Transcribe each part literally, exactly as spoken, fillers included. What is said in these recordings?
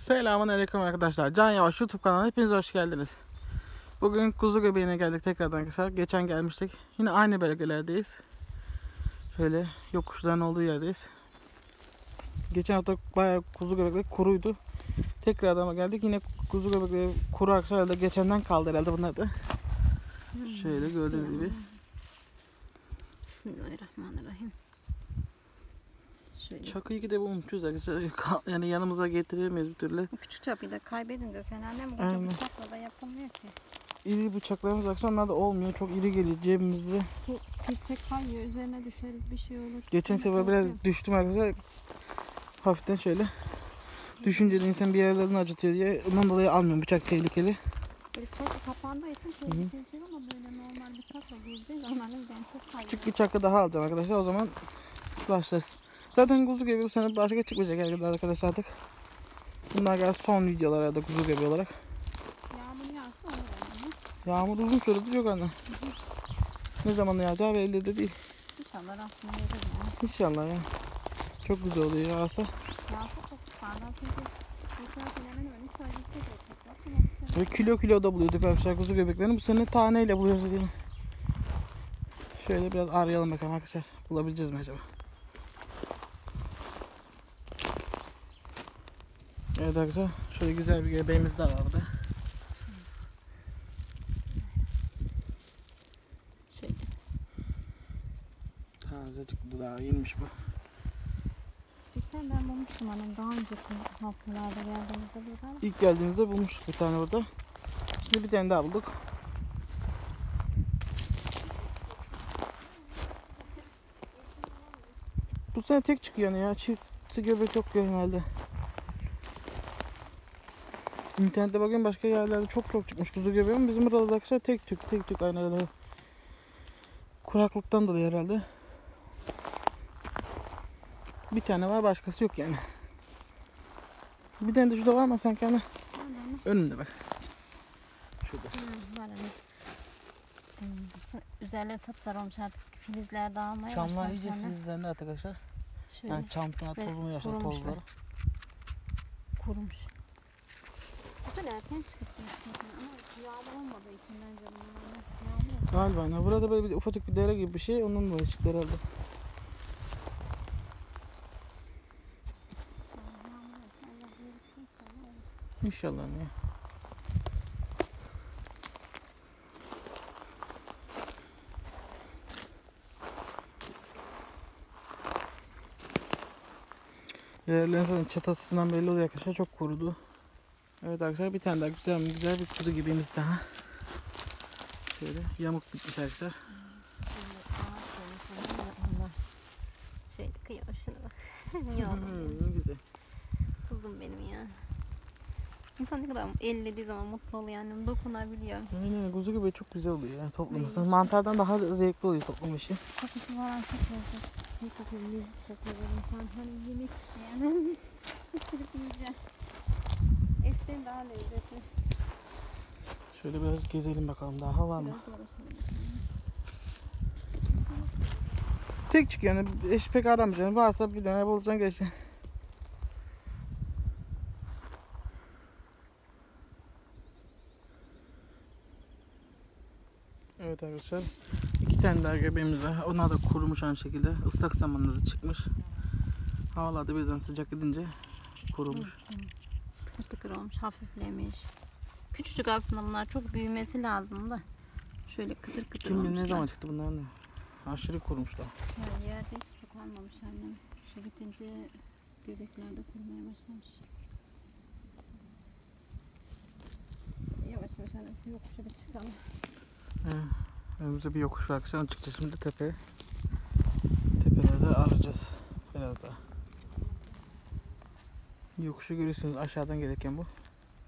Selamünaleyküm arkadaşlar. Can Yavaş YouTube kanalına hepiniz hoş geldiniz. Bugün kuzu göbeğine geldik tekrardan arkadaşlar. Geçen gelmiştik. Yine aynı bölgelerdeyiz. Şöyle yokuşların olduğu yerdeyiz. Geçen hafta bayağı kuzu göbekleri kuruydu. Tekrardan geldik. Yine kuzu göbekleri kuru arkadaşlar da geçenden kaldı herhalde bunlar da. Şöyle gördüğünüz gibi. Bismillahirrahmanirrahim. Şöyle. Çakıyı gidip unutmuşuz arkadaşlar. Yani yanımıza getiremeyiz bir türlü. Küçük çapıyı da kaybedince sen annem bu Aynen. bıçakla da yapılmıyor ki. İri bıçaklarımız arkadaşlar onlar da olmuyor. Çok iri geliyor cebimizde. Bu çiçek kayıyor, üzerine düşeriz, bir şey olur. Geçen sefer biraz düştüm arkadaşlar. Hafiften şöyle. Düşünce de insan bir yerlerini acıtıyor diye ondan dolayı almıyorum. Bıçak tehlikeli. Böyle çok kapandığı için tehlikeli ama böyle normal bıçakla vurduğu zaman ben çok kayıyor. Küçük bıçakla daha alacağım arkadaşlar. O zaman başlarız. Zaten kuzu göbeği bu sene başka çıkmayacak arkadaşlar artık. Bunlar galiba son videolar da kuzu göbeği olarak. Yağmur yağsa olur ama. Yağmur uzun süredir yok anne. Ne zaman yağacağı belli de değil. İnşallah Rabbim verir yani. İnşallah ya. Çok güzel oluyor yağsa. Yağsa çok sağdan çünkü geçen sene hemen öyle üç ay gidecek. Ve kilo kilo da buluyorduk arkadaşlar kuzu göbeklerini. Bu sene taneyle buluyoruz diyelim. Şöyle biraz arayalım bakalım arkadaşlar. Bulabileceğiz mi acaba? Evet arkadaşlar. Şöyle güzel bir göbeğimiz daha var burada. Şöyle. Tazecik dudağı inmiş bu. Geçen ben bulmuştum annem daha önceki haftalarda geldiğimizde burada. İlk geldiğimizde bulmuştuk bir tane burada. Şimdi bir tane daha bulduk. Bu sene tek çıkıyor yani ya. Çift göbek yok genelde. İnternette bakın başka yerlerde çok çok çıkmış kuzu göbeği ama bizim burada arkadaşlar tek tük tek tük aynı öyle. Kuraklıktan dolayı herhalde. Bir tane var başkası yok yani. Bir tane de şurada var mı sanki ana? Önünde bak. Şurada. Hı, var hani. Hmm, üzerleri sapsarı olmuş artık filizler dağılmaya Çamlar başlamış. iyice filizlendi arkadaşlar. Şöyle Yani çamlar tozunu yaşar kurumuşlar. tozları. Kurumuş. Bu da erken çıkıp mesela ama yağmur olmadığı için bence bunlar yağmur. Galiba ne? Burada böyle bir ufacık bir dere gibi bir şey onun böyle çıktı herhalde. İnşallah ne? Yerlerin zaten çatısından belli oluyor arkadaşlar çok kurudu. Evet arkadaşlar bir tane daha güzel güzel bir kuzu gibimiz daha. Şöyle yamuk bitmiş arkadaşlar. Şöyle kıyıyor şuna bak. Hmm, güzel. Kuzum benim ya. İnsan ne kadar ellediği zaman mutlu oluyor yani dokunabiliyor. Aynen kuzu gibi çok güzel oluyor yani toplaması. Mantardan daha zevkli oluyor toplama işi. Kokusu falan çok lezzetli. Şey kokuyor, lezzet kokuyor. İnsan hani yemek isteyen. Pişirip yiyeceğim. Etten daha lezzetli. Şöyle biraz gezelim bakalım daha var mı? Biraz dolaşalım. Tek çıkıyor yani eş pek aramayacaksın. Varsa bir tane bulacaksın geçeceksin. Evet arkadaşlar iki tane daha göbeğimiz var. Onlar da kurumuş aynı şekilde. Islak zamanında da çıkmış. Havalarda birden sıcak gidince kurumuş. Tıkır tıkır olmuş, hafiflemiş. Küçücük aslında bunlar çok büyümesi lazım da. Şöyle kıtır kıtır Kim bilir olmuşlar. ne zaman çıktı bunlar ne? Aşırı kurumuşlar. Yani yerde hiç su kalmamış annem. Su bitince göbeklerde kurumaya başlamış. Yavaş yavaş annem şu yokuşa bir çıkalım. Evet. Önümüzde bir yokuş var arkadaşlar. Çıkacağız şimdi tepeye. Tepelerde arayacağız biraz daha. Yokuşu görüyorsunuz aşağıdan gelirken bu.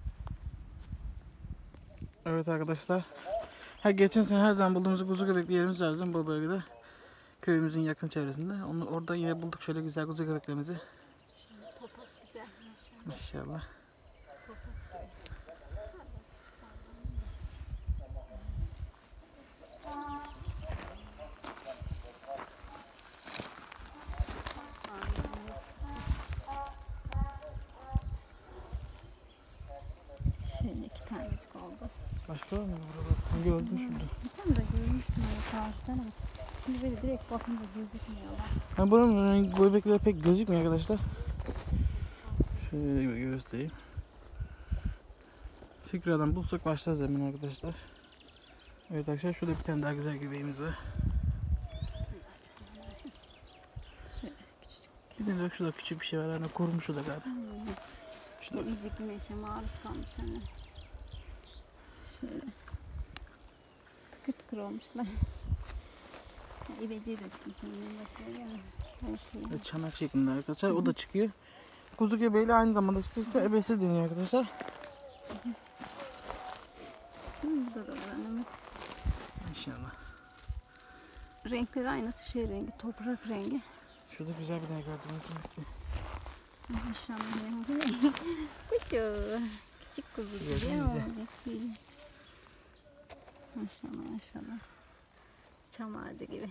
Evet arkadaşlar. Ha, geçen sene her zaman bulduğumuz kuzu göbekli yerimiz var bu bölgede. Köyümüzün yakın çevresinde. Onu orada yine bulduk şöyle güzel kuzu göbeklerimizi. Şöyle topak güzel maşallah. Maşallah. Topak gibi. Başka var mı burada? Sen gördün şurada. Bir tane de görmüştüm öyle karşıdan ama şimdi böyle direkt bakınca gözükmüyorlar. Ha, buranın rengi göbekleri pek gözükmüyor arkadaşlar. Şöyle göstereyim. Tekrardan bulsak başlarız hemen arkadaşlar. Evet arkadaşlar, şurada bir tane daha güzel göbeğimiz var. Şöyle küçücük. Bir tane de şurada küçük bir şey var. Hani kurumuş o da galiba. Hmm. Şurada. İyice güneşe maruz kalmış hani. Şöyle. Tıkır tıkır olmuşlar. İbeciği de çıkmış senin bakıyor ya. Her Ve çanak şeklinde arkadaşlar. O da çıkıyor. Kuzu göbeğiyle aynı zamanda işte, işte ebesi deniyor arkadaşlar. Hı, burada da var annem. İnşallah. Renkleri aynı şey rengi, toprak rengi. Şurada güzel bir tane gördüm. Maşallah rengi. Küçük. Küçük kuzu gibi Gördün mü ama güzel? değil. Maşallah maşallah. Çam ağacı gibi.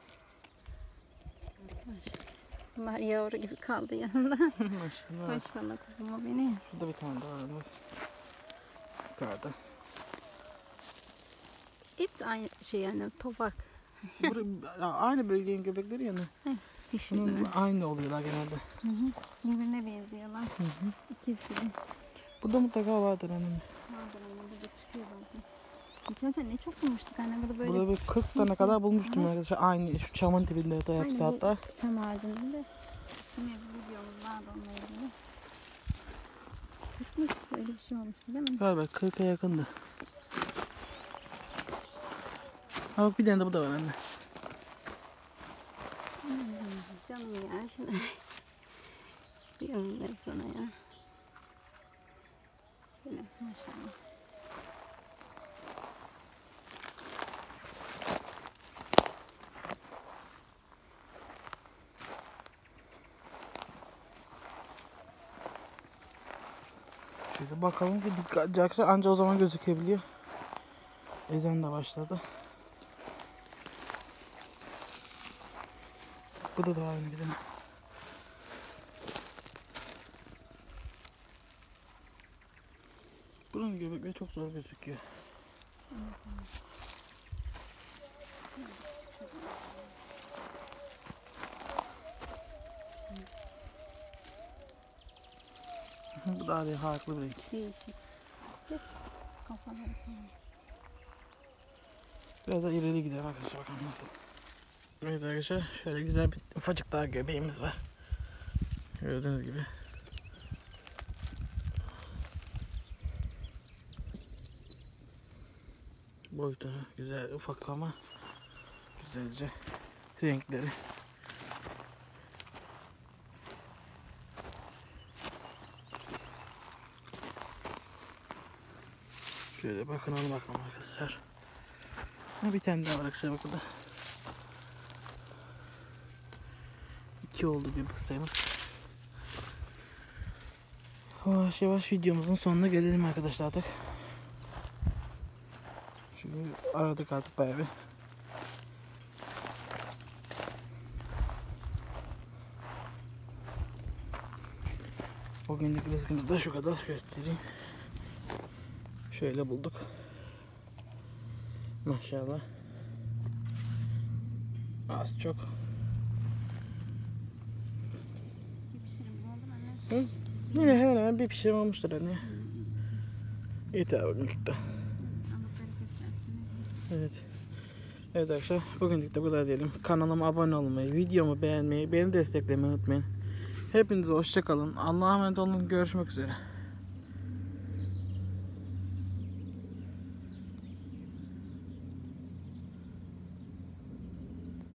Maşallah. Bunlar yavru gibi kaldı yanında. Maşallah. Maşallah kuzuma benim. Şurada bir tane daha var. Yukarıda. Hepsi aynı şey yani toprak. Burası, aynı bölgenin göbekleri yani. Dişileri. Bunun aynı oluyorlar genelde. Hı hı. Birbirine benziyorlar. Hı hı. İkiz gibi. Burada mutlaka vardır annem. Vardır anne burada çıkıyor bazen. Geçen sene ne çok bulmuştuk anne burada böyle. Burada bir kırk tane kadar bulmuştum arkadaşlar. Aynı şu çamın dibinde de hepsi Aynı bu hatta. Çam ağacında da. Yine bir videomuz vardı onunla ilgili. Tutmuş böyle bir şey olmuştu değil mi? Galiba kırka yakındı. Ha bak, bir tane de bu da var anne. Hmm, canım ya şuna. Diyorum ben sana ya. Şöyle maşallah. Şöyle bakalım ki dikkatli arkadaşlar, anca o zaman gözükebiliyor. Ezan da başladı. Burada da var aynı bir tane. Buranın göbekleri çok zor gözüküyor. Bu da hadi farklı bir renk. Değişik. Hep kafaları falan. Biraz da ileri gidelim arkadaşlar, bakalım nasıl. Evet arkadaşlar, şöyle güzel bir ufacık daha göbeğimiz var. Gördüğünüz gibi. Boyutu güzel, ufak ama güzelce renkleri. Şöyle bakın, ona bakalım arkadaşlar. Ha, bir tane daha var arkadaşlar, bakın da. İki oldu bir sayımız. Yavaş yavaş videomuzun sonuna gelelim arkadaşlar artık. Çünkü aradık artık bayağı bir. Bugünlük rızkımızı da şu kadar göstereyim. Şöyle bulduk. Maşallah. Az çok. Bir pişirim oldu mu anne? Hı? Yine hemen hemen bir pişirim olmuştur hani. Yeter bugünlük de. Allah bereket versin. Evet. Evet arkadaşlar, bugünlük de bu kadar diyelim. Kanalıma abone olmayı, videomu beğenmeyi, beni desteklemeyi unutmayın. Hepinize hoşça kalın. Allah'a emanet olun. Görüşmek üzere.